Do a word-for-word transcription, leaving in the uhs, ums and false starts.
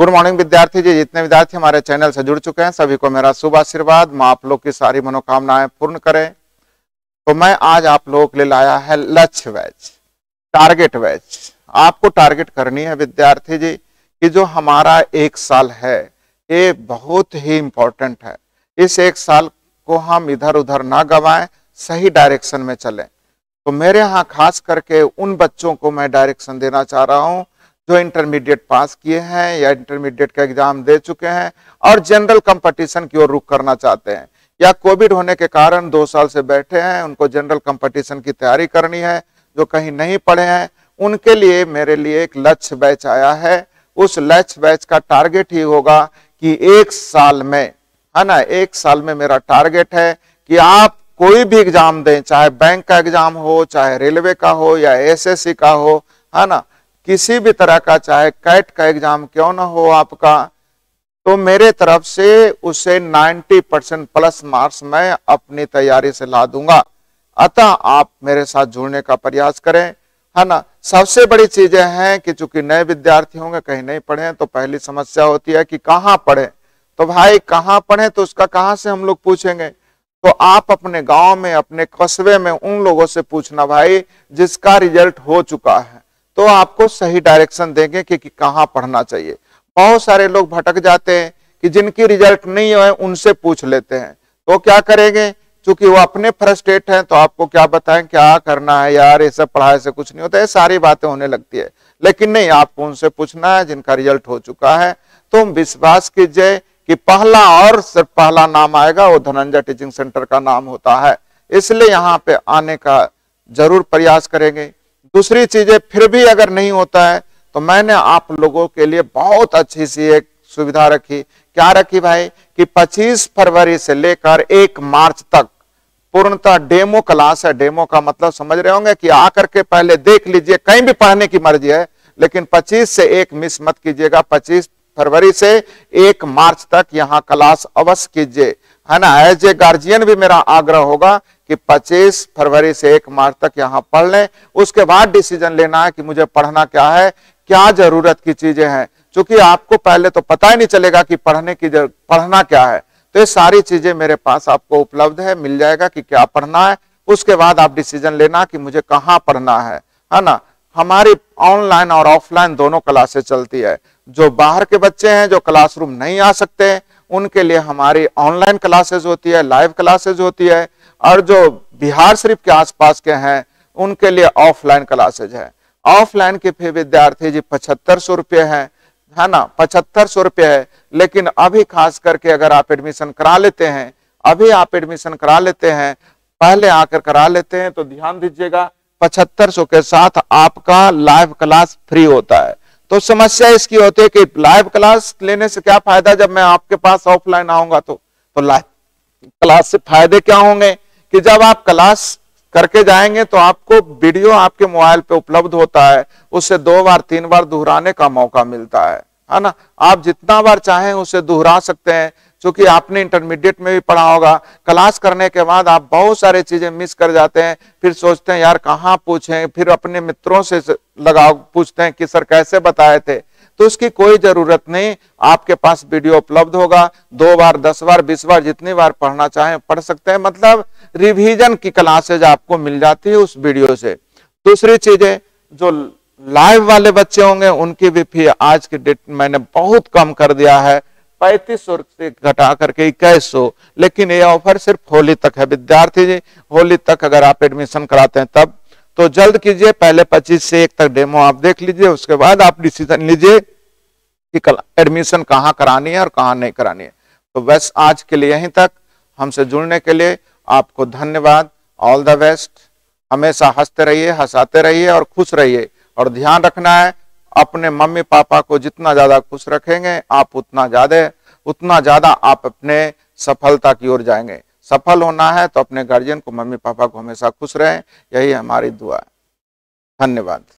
Good morning विद्यार्थी जी। जितने विद्यार्थी हमारे चैनल से जुड़ चुके हैं सभी को मेरा शुभ आशीर्वाद। मां आप लोग की सारी मनोकामनाएं पूर्ण करें। तो मैं आज आप लोगों के लिए लाया है लक्ष्य बैच, टारगेट बैच। आपको टारगेट करनी है विद्यार्थी जी कि जो हमारा एक साल है ये बहुत ही इंपॉर्टेंट है। इस एक साल को हम इधर उधर ना गवाएं, सही डायरेक्शन में चलें। तो मेरे यहाँ खास करके उन बच्चों को मैं डायरेक्शन देना चाह रहा हूँ जो इंटरमीडिएट पास किए हैं या इंटरमीडिएट का एग्जाम दे चुके हैं और जनरल कंपटीशन की ओर रुख करना चाहते हैं, या कोविड होने के कारण दो साल से बैठे हैं, उनको जनरल कंपटीशन की तैयारी करनी है। जो कहीं नहीं पढ़े हैं उनके लिए मेरे लिए एक लक्ष्य बैच आया है। उस लक्ष्य बैच का टारगेट ही होगा कि एक साल में, है ना, एक साल में मेरा टारगेट है कि आप कोई भी एग्जाम दें, चाहे बैंक का एग्जाम हो, चाहे रेलवे का हो या एसएससी का हो, है ना, किसी भी तरह का, चाहे कैट का एग्जाम क्यों ना हो आपका, तो मेरे तरफ से उसे नब्बे परसेंट प्लस मार्क्स मैं अपनी तैयारी से ला दूंगा। अतः आप मेरे साथ जुड़ने का प्रयास करें, है ना। सबसे बड़ी चीजें हैं कि चूंकि नए विद्यार्थी होंगे, कहीं नहीं पढ़े, तो पहली समस्या होती है कि कहाँ पढ़े। तो भाई कहाँ पढ़े तो उसका कहाँ से हम लोग पूछेंगे। तो आप अपने गांव में, अपने कस्बे में उन लोगों से पूछना भाई जिसका रिजल्ट हो चुका है, तो आपको सही डायरेक्शन देंगे कि, कि कहाँ पढ़ना चाहिए। बहुत सारे लोग भटक जाते हैं कि जिनकी रिजल्ट नहीं है उनसे पूछ लेते हैं। तो क्या करेंगे, चूंकि वो अपने फ्रस्ट्रेट हैं तो आपको क्या बताएं क्या करना है यार, ये सब पढ़ाई से कुछ नहीं होता है, सारी बातें होने लगती है। लेकिन नहीं, आपको उनसे पूछना है जिनका रिजल्ट हो चुका है। तो विश्वास कीजिए कि पहला और सिर्फ पहला नाम आएगा वो धनंजय टीचिंग सेंटर का नाम होता है, इसलिए यहाँ पे आने का जरूर प्रयास करेंगे। दूसरी चीजें फिर भी अगर नहीं होता है तो मैंने आप लोगों के लिए बहुत अच्छी सी एक सुविधा रखी। क्या रखी भाई कि पच्चीस फरवरी से लेकर एक मार्च तक पूर्णतः डेमो क्लास है। डेमो का मतलब समझ रहे होंगे कि आकर के पहले देख लीजिए, कहीं भी पढ़ने की मर्जी है, लेकिन पच्चीस से एक मिस मत कीजिएगा। पच्चीस फरवरी से एक मार्च तक यहाँ क्लास अवश्य कीजिए, है ना। एज ए गार्जियन भी मेरा आग्रह होगा कि पच्चीस फरवरी से एक मार्च तक यहाँ पढ़ लें। उसके बाद डिसीजन लेना है कि मुझे पढ़ना क्या है, क्या जरूरत की चीजें हैं। क्योंकि आपको पहले तो पता ही नहीं चलेगा कि पढ़ने की पढ़ना क्या है। तो ये सारी चीजें मेरे पास आपको उपलब्ध है, मिल जाएगा कि क्या पढ़ना है। उसके बाद आप डिसीजन लेना कि मुझे कहाँ पढ़ना है, है ना। हमारी ऑनलाइन और ऑफलाइन दोनों क्लासेस चलती है। जो बाहर के बच्चे हैं, जो क्लासरूम नहीं आ सकते, उनके लिए हमारी ऑनलाइन क्लासेस होती है, लाइव क्लासेस होती है। और जो बिहार शरीफ के आसपास के हैं उनके लिए ऑफलाइन क्लासेज है। ऑफलाइन के फिर विद्यार्थी जी पचहत्तर सौ रुपये है, है ना, पचहत्तर सौ रुपये है। लेकिन अभी खास करके अगर आप एडमिशन करा लेते हैं, अभी आप एडमिशन करा लेते हैं, पहले आकर करा लेते हैं, तो ध्यान दीजिएगा पचहत्तर सौ के साथ आपका लाइव क्लास फ्री होता है। तो समस्या इसकी होती है कि लाइव क्लास लेने से क्या फायदा जब मैं आपके पास ऑफलाइन आऊंगा। तो, तो लाइव क्लास से फायदे क्या होंगे कि जब आप क्लास करके जाएंगे तो आपको वीडियो आपके मोबाइल पे उपलब्ध होता है, उससे दो बार तीन बार दोहराने का मौका मिलता है, है ना। आप जितना बार चाहें उसे दोहरा सकते हैं। क्योंकि आपने इंटरमीडिएट में भी पढ़ा होगा, क्लास करने के बाद आप बहुत सारी चीजें मिस कर जाते हैं, फिर सोचते हैं यार कहाँ पूछें, फिर अपने मित्रों से लगाओ, पूछते हैं कि सर कैसे बताए थे। तो उसकी कोई जरूरत नहीं, आपके पास वीडियो उपलब्ध होगा। दो बार, दस बार, बीस बार, जितनी बार पढ़ना चाहें पढ़ सकते हैं। मतलब रिवीजन की क्लासेज आपको मिल जाती है उस वीडियो से। दूसरी चीजें, जो लाइव वाले बच्चे होंगे उनकी भी फी आज की डेट मैंने बहुत कम कर दिया है, पैंतीस सौ से घटा करके इक्कीस सौ। लेकिन ये ऑफर सिर्फ होली तक है विद्यार्थी जी। होली तक अगर आप एडमिशन कराते हैं तब तो जल्द कीजिए। पहले पच्चीस से एक तक डेमो आप देख लीजिए, उसके बाद आप डिसीजन लीजिए कि एडमिशन कहाँ करानी है और कहाँ नहीं करानी है। तो बस आज के लिए यहीं तक। हमसे जुड़ने के लिए आपको धन्यवाद। All the best. हमेशा हंसते रहिए, हंसाते रहिए और खुश रहिए। और ध्यान रखना है, अपने मम्मी पापा को जितना ज्यादा खुश रखेंगे आप उतना ज्यादा उतना ज्यादा आप अपने सफलता की ओर जाएंगे। सफल होना है तो अपने गार्जियन को, मम्मी पापा को हमेशा खुश रहें, यही हमारी दुआ है। धन्यवाद।